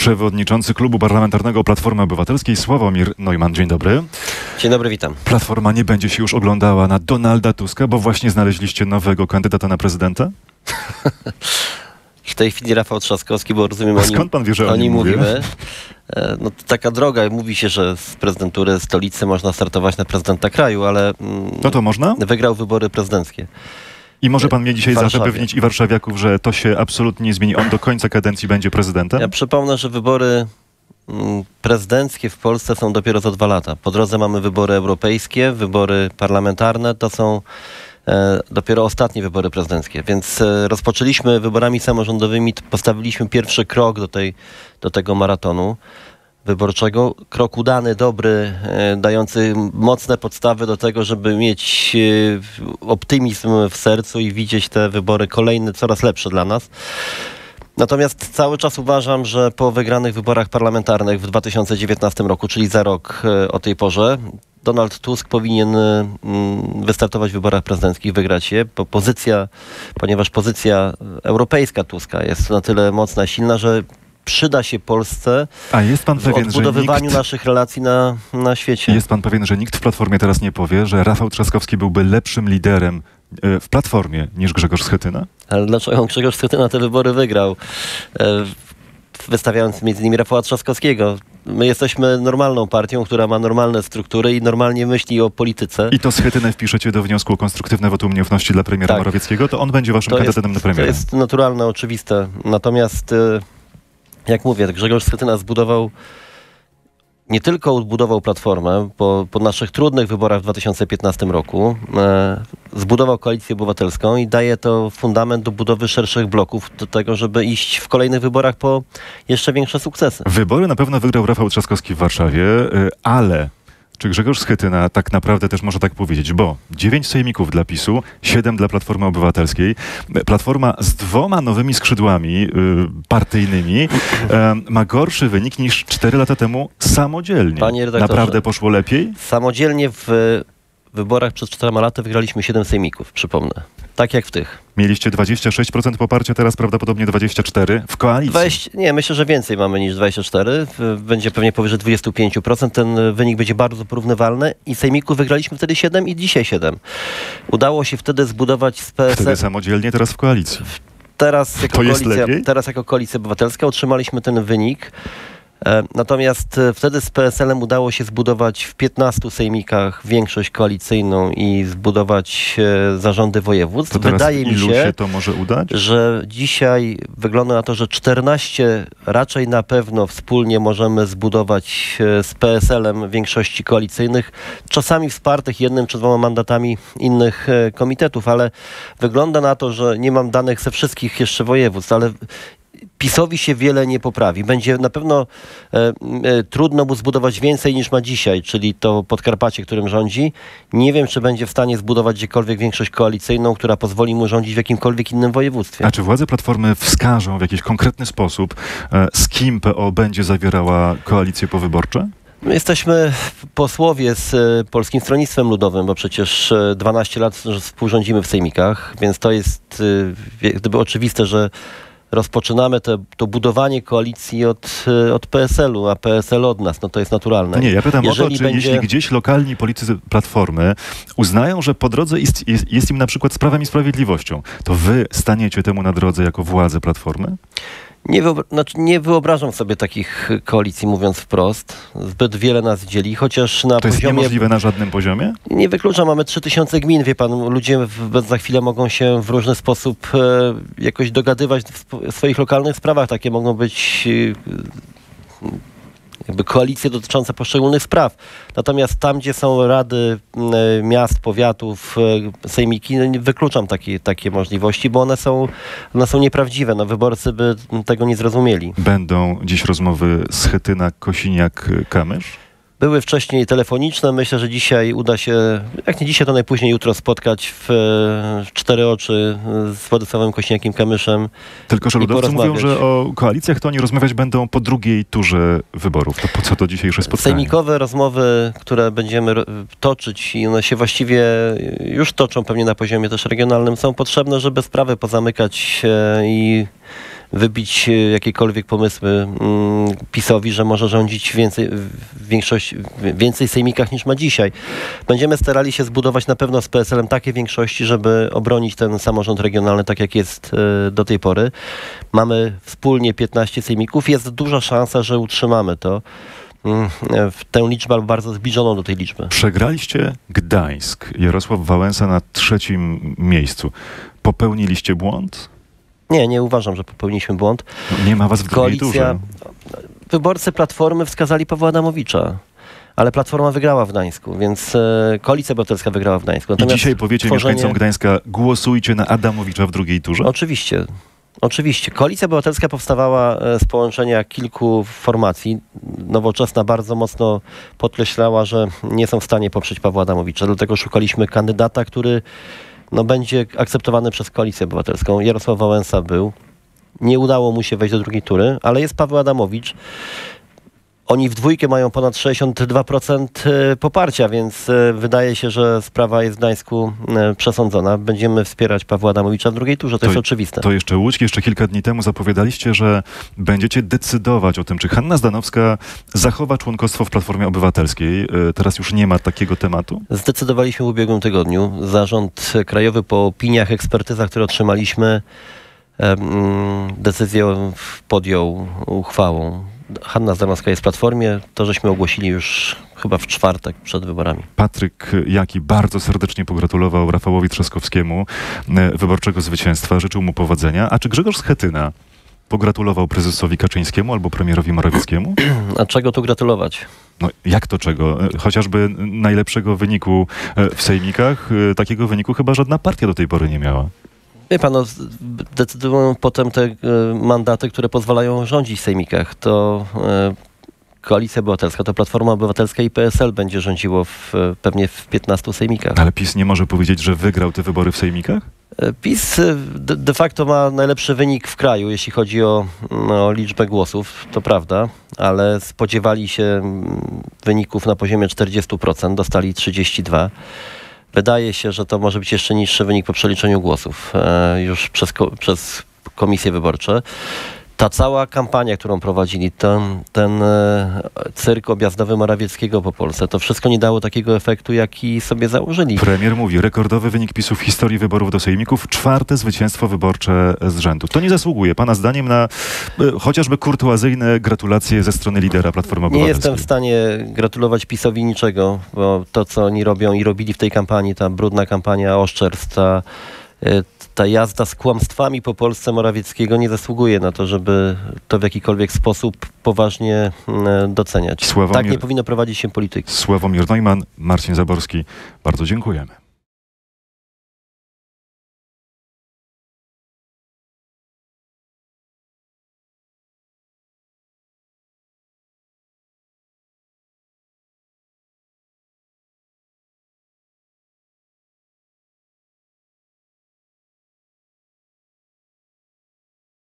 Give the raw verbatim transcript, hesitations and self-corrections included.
Przewodniczący Klubu Parlamentarnego Platformy Obywatelskiej Sławomir Neumann. Dzień dobry. Dzień dobry, witam. Platforma nie będzie się już oglądała na Donalda Tuska, bo właśnie znaleźliście nowego kandydata na prezydenta? W tej chwili Rafał Trzaskowski, bo rozumiem, A o nim, skąd pan wie, że o o nim nim mówię? mówimy. No to taka droga, mówi się, że z prezydentury stolicy można startować na prezydenta kraju, ale No to można? wygrał wybory prezydenckie. I może pan mnie dzisiaj Warszawie. zapewnić i warszawiaków, że to się absolutnie nie zmieni. On do końca kadencji będzie prezydentem? Ja przypomnę, że wybory mm, prezydenckie w Polsce są dopiero za dwa lata. Po drodze mamy wybory europejskie, wybory parlamentarne, to są e, dopiero ostatnie wybory prezydenckie. Więc e, rozpoczęliśmy wyborami samorządowymi, t- postawiliśmy pierwszy krok do, tej, do tego maratonu wyborczego. Krok udany, dobry, e, dający mocne podstawy do tego, żeby mieć e, optymizm w sercu i widzieć te wybory kolejne, coraz lepsze dla nas. Natomiast cały czas uważam, że po wygranych wyborach parlamentarnych w dwa tysiące dziewiętnastym roku, czyli za rok e, o tej porze, Donald Tusk powinien mm, wystartować w wyborach prezydenckich, wygrać je, bo pozycja, ponieważ pozycja europejska Tuska jest na tyle mocna, silna, że przyda się Polsce A jest pan w pewien, że odbudowywaniu nikt... naszych relacji na, na świecie. Jest pan pewien, że nikt w Platformie teraz nie powie, że Rafał Trzaskowski byłby lepszym liderem e, w Platformie niż Grzegorz Schetyna? Ale dlaczego Grzegorz Schetyna te wybory wygrał? E, wystawiając między innymi Rafała Trzaskowskiego. My jesteśmy normalną partią, która ma normalne struktury i normalnie myśli o polityce. I to Schetynę wpiszecie do wniosku o konstruktywne wotum nieufności dla premiera Tak. Morawieckiego, to on będzie waszym To jest, kandydatem na to premiera. jest naturalne, oczywiste. Natomiast, e, jak mówię, Grzegorz Schetyna zbudował, nie tylko odbudował Platformę, po, po naszych trudnych wyborach w dwa tysiące piętnastym roku, e, zbudował Koalicję Obywatelską i daje to fundament do budowy szerszych bloków, do tego, żeby iść w kolejnych wyborach po jeszcze większe sukcesy. Wybory na pewno wygrał Rafał Trzaskowski w Warszawie, y, ale czy Grzegorz Schetyna tak naprawdę też może tak powiedzieć? Bo dziewięć sejmików dla PiSu, siedem dla Platformy Obywatelskiej. Platforma z dwoma nowymi skrzydłami y, partyjnymi y, ma gorszy wynik niż cztery lata temu samodzielnie. Panie redaktorze, Naprawdę poszło lepiej? Samodzielnie w wyborach przed czterema laty wygraliśmy siedem sejmików, przypomnę. Tak jak w tych. Mieliście dwadzieścia sześć procent poparcia, teraz prawdopodobnie dwadzieścia cztery procent w koalicji. dwadzieścia, nie, myślę, że więcej mamy niż dwadzieścia cztery. W- Będzie pewnie powyżej dwadzieścia pięć procent. Ten wynik będzie bardzo porównywalny i sejmików wygraliśmy wtedy siedem i dzisiaj siedem. Udało się wtedy zbudować z P S Wtedy L. samodzielnie, teraz w koalicji. Teraz jako, To jest koalicja, lepiej? teraz jako Koalicja Obywatelska otrzymaliśmy ten wynik. E, Natomiast e, wtedy z P S L-em udało się zbudować w piętnastu sejmikach większość koalicyjną i zbudować e, zarządy województw. To teraz Wydaje mi ilu się, się to może udać? że dzisiaj wygląda na to, że czternaście raczej na pewno wspólnie możemy zbudować e, z P S L-em większości koalicyjnych, czasami wspartych jednym czy dwoma mandatami innych e, komitetów, ale wygląda na to, że nie mam danych ze wszystkich jeszcze województw, ale PiS-owi się wiele nie poprawi. Będzie na pewno e, e, trudno mu zbudować więcej niż ma dzisiaj, czyli to Podkarpacie, którym rządzi. Nie wiem, czy będzie w stanie zbudować gdziekolwiek większość koalicyjną, która pozwoli mu rządzić w jakimkolwiek innym województwie. A czy władze Platformy wskażą w jakiś konkretny sposób, e, z kim P O będzie zawierała koalicje powyborcze? My jesteśmy posłowie z e, Polskim Stronnictwem Ludowym, bo przecież e, dwanaście lat współrządzimy w sejmikach, więc to jest e, jak gdyby oczywiste, że rozpoczynamy te, to budowanie koalicji od, e, od P S L-u, a P S L od nas. No to jest naturalne. No nie, ja pytam Jeżeli o to, czy będzie- jeśli gdzieś lokalni politycy Platformy uznają, że po drodze jest, jest, jest im na przykład z Prawem i Sprawiedliwością, to wy staniecie temu na drodze jako władze Platformy? Nie, wyobra- znaczy nie wyobrażam sobie takich koalicji, mówiąc wprost. Zbyt wiele nas dzieli, chociaż na To jest poziomie... niemożliwe na żadnym poziomie? Nie wykluczam, mamy trzy tysiące gmin, wie pan, ludzie w, za chwilę mogą się w różny sposób e, jakoś dogadywać w, sp- w swoich lokalnych sprawach. Takie mogą być e, jakby koalicje dotyczące poszczególnych spraw. Natomiast tam, gdzie są rady e, miast, powiatów, e, sejmiki, no, nie wykluczam takie, takie możliwości, bo one są, one są nieprawdziwe. No, wyborcy by tego nie zrozumieli. Będą dziś rozmowy Schetyna, Kosiniak, Kamysz? Były wcześniej telefoniczne. Myślę, że dzisiaj uda się, jak nie dzisiaj, to najpóźniej jutro spotkać w, w cztery oczy z Władysławem Kośniakiem-Kamyszem. Tylko, że I ludowcy mówią, porozmawiać. że o koalicjach to oni rozmawiać będą po drugiej turze wyborów. To po co to dzisiejsze spotkanie? Sejmikowe rozmowy, które będziemy ro- toczyć i one się właściwie już toczą pewnie na poziomie też regionalnym, są potrzebne, żeby sprawy pozamykać e, i wybić e, jakiekolwiek pomysły mm, PiS-owi, że może rządzić więcej, w większości, w więcej sejmikach niż ma dzisiaj. Będziemy starali się zbudować na pewno z P S L-em takie większości, żeby obronić ten samorząd regionalny tak, jak jest e, do tej pory. Mamy wspólnie piętnaście sejmików. Jest duża szansa, że utrzymamy to. W tę liczbę albo bardzo zbliżoną do tej liczby. Przegraliście Gdańsk. Jarosław Wałęsa na trzecim miejscu. Popełniliście błąd? Nie, nie uważam, że popełniliśmy błąd. No, nie ma was w drugiej turze. Wyborcy Platformy wskazali Pawła Adamowicza. Ale Platforma wygrała w Gdańsku, więc e, Koalicja Obywatelska wygrała w Gdańsku. Natomiast I dzisiaj powiecie tworzenie... mieszkańcom Gdańska, głosujcie na Adamowicza w drugiej turze? Oczywiście. Oczywiście. Koalicja Obywatelska powstawała z połączenia kilku formacji. Nowoczesna bardzo mocno podkreślała, że nie są w stanie poprzeć Pawła Adamowicza. Dlatego szukaliśmy kandydata, który no, będzie akceptowany przez Koalicję Obywatelską. Jarosław Wałęsa był. Nie udało mu się wejść do drugiej tury, ale jest Paweł Adamowicz. Oni w dwójkę mają ponad sześćdziesiąt dwa procent poparcia, więc wydaje się, że sprawa jest w Gdańsku przesądzona. Będziemy wspierać Pawła Adamowicza w drugiej turze, to, to jest oczywiste. To jeszcze Łódź. Jeszcze kilka dni temu zapowiadaliście, że będziecie decydować o tym, czy Hanna Zdanowska zachowa członkostwo w Platformie Obywatelskiej. Teraz już nie ma takiego tematu? Zdecydowaliśmy w ubiegłym tygodniu. Zarząd Krajowy po opiniach, ekspertyzach, które otrzymaliśmy, decyzję podjął uchwałą. Hanna Zdanowska jest w Platformie, to żeśmy ogłosili już chyba w czwartek przed wyborami. Patryk Jaki bardzo serdecznie pogratulował Rafałowi Trzaskowskiemu wyborczego zwycięstwa, życzył mu powodzenia. A czy Grzegorz Schetyna pogratulował prezesowi Kaczyńskiemu albo premierowi Morawieckiemu? A czego tu gratulować? No jak to czego? Chociażby najlepszego wyniku w sejmikach. Takiego wyniku chyba żadna partia do tej pory nie miała. Wie pan, no, decydują potem te y, mandaty, które pozwalają rządzić w sejmikach. To y, Koalicja Obywatelska, to Platforma Obywatelska i P S L będzie rządziło w, pewnie w piętnastu sejmikach. Ale PiS nie może powiedzieć, że wygrał te wybory w sejmikach? PiS de, de facto ma najlepszy wynik w kraju, jeśli chodzi o, o liczbę głosów, to prawda, ale spodziewali się wyników na poziomie czterdzieści procent, dostali trzydzieści dwa procent. Wydaje się, że to może być jeszcze niższy wynik po przeliczeniu głosów e, już przez, ko przez komisje wyborcze. Ta cała kampania, którą prowadzili, ten, ten e, cyrk objazdowy Morawieckiego po Polsce, to wszystko nie dało takiego efektu, jaki sobie założyli. Premier mówi, rekordowy wynik PiSu w historii wyborów do sejmików, czwarte zwycięstwo wyborcze z rzędu. To nie zasługuje pana zdaniem na e, chociażby kurtuazyjne gratulacje ze strony lidera Platformy Obywatelskiej? Nie jestem w stanie gratulować PiS-owi niczego, bo to, co oni robią i robili w tej kampanii, ta brudna kampania oszczerstw, ta, e, ta jazda z kłamstwami po Polsce Morawieckiego nie zasługuje na to, żeby to w jakikolwiek sposób poważnie doceniać. Sławomir, tak nie powinno prowadzić się polityki. Sławomir Neumann, Marcin Zaborski, bardzo dziękujemy.